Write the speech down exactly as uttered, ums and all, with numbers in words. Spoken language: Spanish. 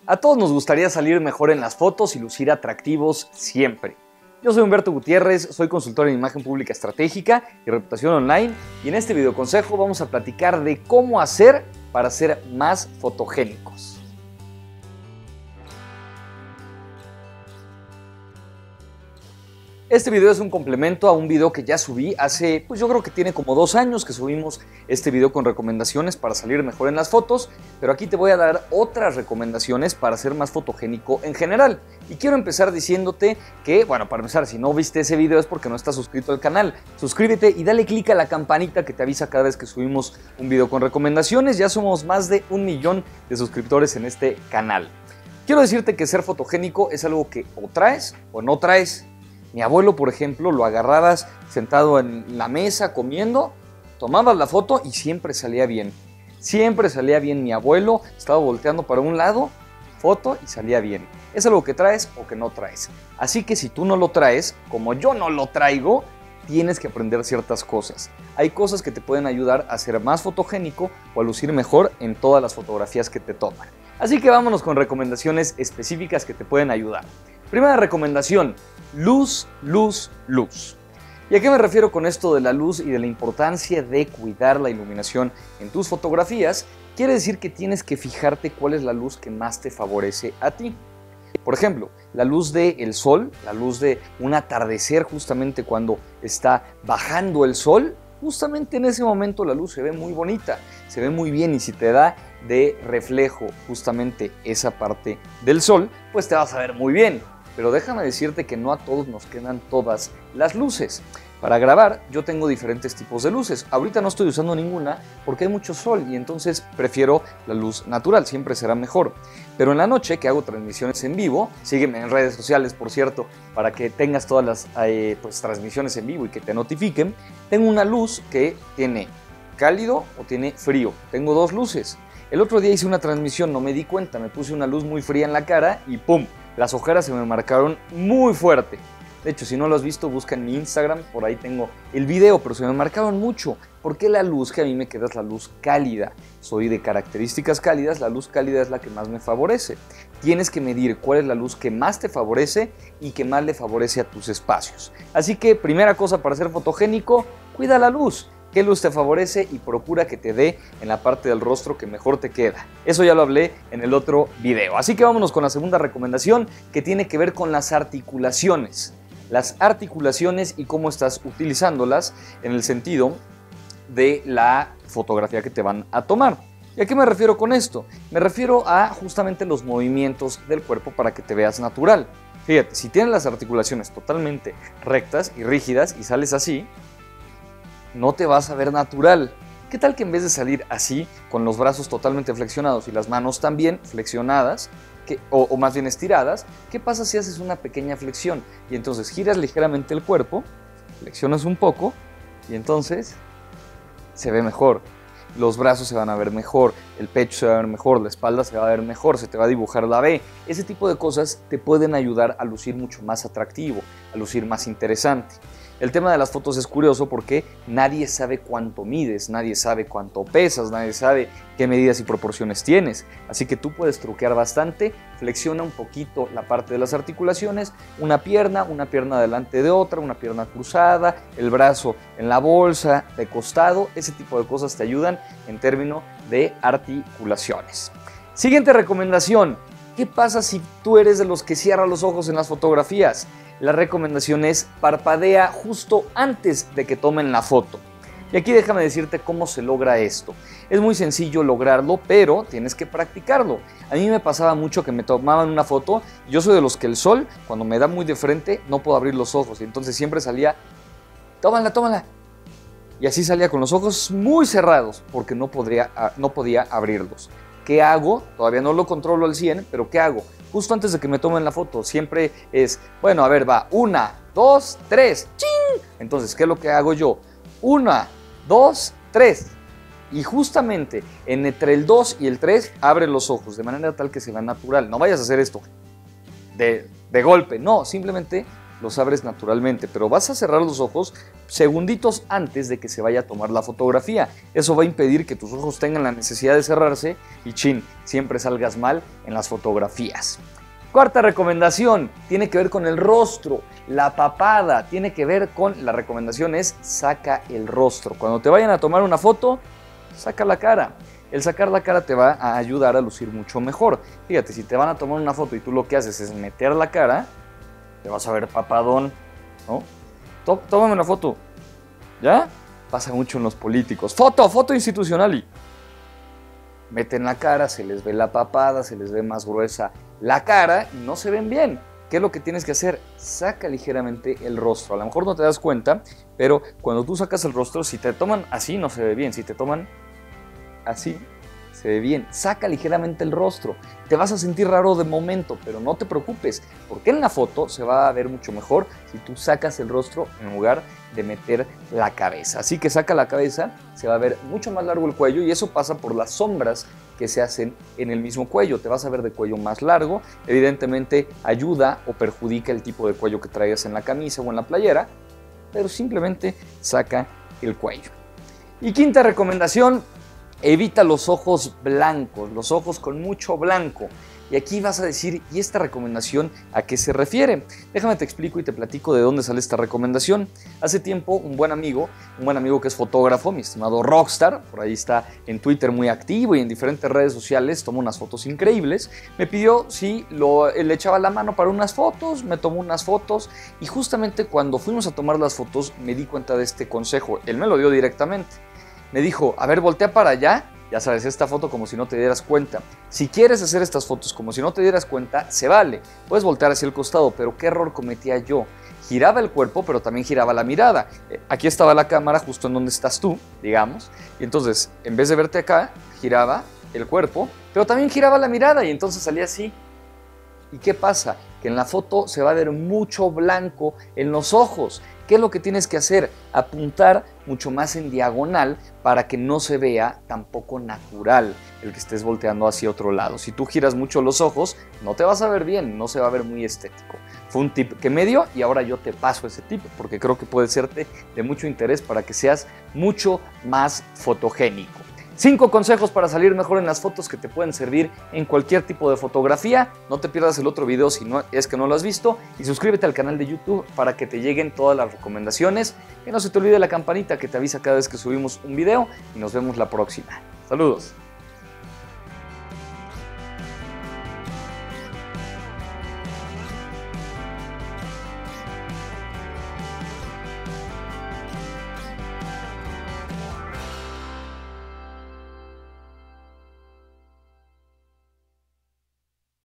A todos nos gustaría salir mejor en las fotos y lucir atractivos siempre. Yo soy Humberto Gutiérrez, soy consultor en imagen pública estratégica y reputación online, y en este video consejo vamos a platicar de cómo hacer para ser más fotogénicos. Este video es un complemento a un video que ya subí hace, pues yo creo que tiene como dos años que subimos este video con recomendaciones para salir mejor en las fotos, pero aquí te voy a dar otras recomendaciones para ser más fotogénico en general. Y quiero empezar diciéndote que, bueno, para empezar, si no viste ese video es porque no estás suscrito al canal. Suscríbete y dale click a la campanita que te avisa cada vez que subimos un video con recomendaciones. Ya somos más de un millón de suscriptores en este canal. Quiero decirte que ser fotogénico es algo que o traes o no traes. Mi abuelo, por ejemplo, lo agarrabas sentado en la mesa comiendo, tomabas la foto y siempre salía bien. Siempre salía bien mi abuelo, estaba volteando para un lado, foto y salía bien. Es algo que traes o que no traes. Así que si tú no lo traes, como yo no lo traigo, tienes que aprender ciertas cosas. Hay cosas que te pueden ayudar a ser más fotogénico o a lucir mejor en todas las fotografías que te toman. Así que vámonos con recomendaciones específicas que te pueden ayudar. Primera recomendación, luz, luz, luz. ¿Y a qué me refiero con esto de la luz y de la importancia de cuidar la iluminación en tus fotografías? Quiere decir que tienes que fijarte cuál es la luz que más te favorece a ti. Por ejemplo, la luz del sol, la luz de un atardecer justamente cuando está bajando el sol, justamente en ese momento la luz se ve muy bonita, se ve muy bien, y si te da de reflejo justamente esa parte del sol, pues te vas a ver muy bien. Pero déjame decirte que no a todos nos quedan todas las luces. Para grabar yo tengo diferentes tipos de luces. Ahorita no estoy usando ninguna porque hay mucho sol y entonces prefiero la luz natural, siempre será mejor. Pero en la noche que hago transmisiones en vivo, sígueme en redes sociales, por cierto, para que tengas todas las eh, pues, transmisiones en vivo y que te notifiquen. Tengo una luz que tiene cálido o tiene frío. Tengo dos luces. El otro día hice una transmisión, no me di cuenta, me puse una luz muy fría en la cara y ¡pum! Las ojeras se me marcaron muy fuerte. De hecho, si no lo has visto, busca en mi Instagram, por ahí tengo el video, pero se me marcaron mucho. Porque la luz que a mí me queda es la luz cálida. Soy de características cálidas, la luz cálida es la que más me favorece. Tienes que medir cuál es la luz que más te favorece y que más le favorece a tus espacios. Así que, primera cosa para ser fotogénico, cuida la luz. ¿Qué luz te favorece? Y procura que te dé en la parte del rostro que mejor te queda. Eso ya lo hablé en el otro video. Así que vámonos con la segunda recomendación, que tiene que ver con las articulaciones. Las articulaciones y cómo estás utilizándolas en el sentido de la fotografía que te van a tomar. ¿Y a qué me refiero con esto? Me refiero a justamente los movimientos del cuerpo para que te veas natural. Fíjate, si tienes las articulaciones totalmente rectas y rígidas y sales así, no te vas a ver natural. ¿Qué tal que en vez de salir así, con los brazos totalmente flexionados y las manos también flexionadas, que, o, o más bien estiradas, qué pasa si haces una pequeña flexión? Y entonces giras ligeramente el cuerpo, flexionas un poco y entonces se ve mejor. Los brazos se van a ver mejor, el pecho se va a ver mejor, la espalda se va a ver mejor, se te va a dibujar la V. Ese tipo de cosas te pueden ayudar a lucir mucho más atractivo, a lucir más interesante. El tema de las fotos es curioso porque nadie sabe cuánto mides, nadie sabe cuánto pesas, nadie sabe qué medidas y proporciones tienes. Así que tú puedes truquear bastante, flexiona un poquito la parte de las articulaciones, una pierna, una pierna delante de otra, una pierna cruzada, el brazo en la bolsa, de costado. Ese tipo de cosas te ayudan en términos de articulaciones. Siguiente recomendación. ¿Qué pasa si tú eres de los que cierra los ojos en las fotografías? La recomendación es parpadea justo antes de que tomen la foto. Y aquí déjame decirte cómo se logra esto. Es muy sencillo lograrlo, pero tienes que practicarlo. A mí me pasaba mucho que me tomaban una foto. Yo soy de los que el sol, cuando me da muy de frente, no puedo abrir los ojos. Y entonces siempre salía, tómala, tómala. Y así salía con los ojos muy cerrados, porque no, podría, no podía abrirlos. ¿Qué hago? Todavía no lo controlo al cien, pero ¿qué hago? Justo antes de que me tomen la foto, siempre es, bueno, a ver, va, una, dos, tres, ¡ching! Entonces, ¿qué es lo que hago yo? Una, dos, tres. Y justamente entre el dos y el tres, abre los ojos, de manera tal que se vea natural. No vayas a hacer esto de, de golpe, no, simplemente los abres naturalmente, pero vas a cerrar los ojos segunditos antes de que se vaya a tomar la fotografía. Eso va a impedir que tus ojos tengan la necesidad de cerrarse y chin, siempre salgas mal en las fotografías. Cuarta recomendación, tiene que ver con el rostro, la papada, tiene que ver con, la recomendación es saca el rostro. Cuando te vayan a tomar una foto, saca la cara. El sacar la cara te va a ayudar a lucir mucho mejor. Fíjate, si te van a tomar una foto y tú lo que haces es meter la cara, te vas a ver papadón, ¿no? Tó, tómame una foto, ¿ya? Pasa mucho en los políticos. Foto, foto institucional y meten la cara, se les ve la papada, se les ve más gruesa la cara y no se ven bien. ¿Qué es lo que tienes que hacer? Saca ligeramente el rostro. A lo mejor no te das cuenta, pero cuando tú sacas el rostro, si te toman así no se ve bien, si te toman así se ve bien. Saca ligeramente el rostro. Te vas a sentir raro de momento, pero no te preocupes, porque en la foto se va a ver mucho mejor si tú sacas el rostro en lugar de meter la cabeza. Así que saca la cabeza, se va a ver mucho más largo el cuello y eso pasa por las sombras que se hacen en el mismo cuello. Te vas a ver de cuello más largo. Evidentemente ayuda o perjudica el tipo de cuello que traigas en la camisa o en la playera, pero simplemente saca el cuello. Y quinta recomendación, evita los ojos blancos, los ojos con mucho blanco. Y aquí vas a decir, ¿y esta recomendación a qué se refiere? Déjame te explico y te platico de dónde sale esta recomendación. Hace tiempo un buen amigo, un buen amigo que es fotógrafo, mi estimado Rockstar, por ahí está en Twitter muy activo y en diferentes redes sociales, toma unas fotos increíbles, me pidió si lo, le echaba la mano para unas fotos, me tomó unas fotos y justamente cuando fuimos a tomar las fotos me di cuenta de este consejo, él me lo dio directamente. Me dijo, a ver, voltea para allá. Ya sabes, esta foto como si no te dieras cuenta. Si quieres hacer estas fotos como si no te dieras cuenta, se vale. Puedes voltear hacia el costado, pero ¿qué error cometía yo? Giraba el cuerpo, pero también giraba la mirada. Aquí estaba la cámara justo en donde estás tú, digamos. Y entonces, en vez de verte acá, giraba el cuerpo, pero también giraba la mirada y entonces salía así. ¿Y qué pasa? Que en la foto se va a ver mucho blanco en los ojos. ¿Qué es lo que tienes que hacer? Apuntar mucho más en diagonal para que no se vea tampoco natural el que estés volteando hacia otro lado. Si tú giras mucho los ojos, no te vas a ver bien, no se va a ver muy estético. Fue un tip que me dio y ahora yo te paso ese tip porque creo que puede serte de mucho interés para que seas mucho más fotogénico. Cinco consejos para salir mejor en las fotos que te pueden servir en cualquier tipo de fotografía. No te pierdas el otro video si no es que no lo has visto y suscríbete al canal de YouTube para que te lleguen todas las recomendaciones. Que no se te olvide la campanita que te avisa cada vez que subimos un video y nos vemos la próxima. Saludos.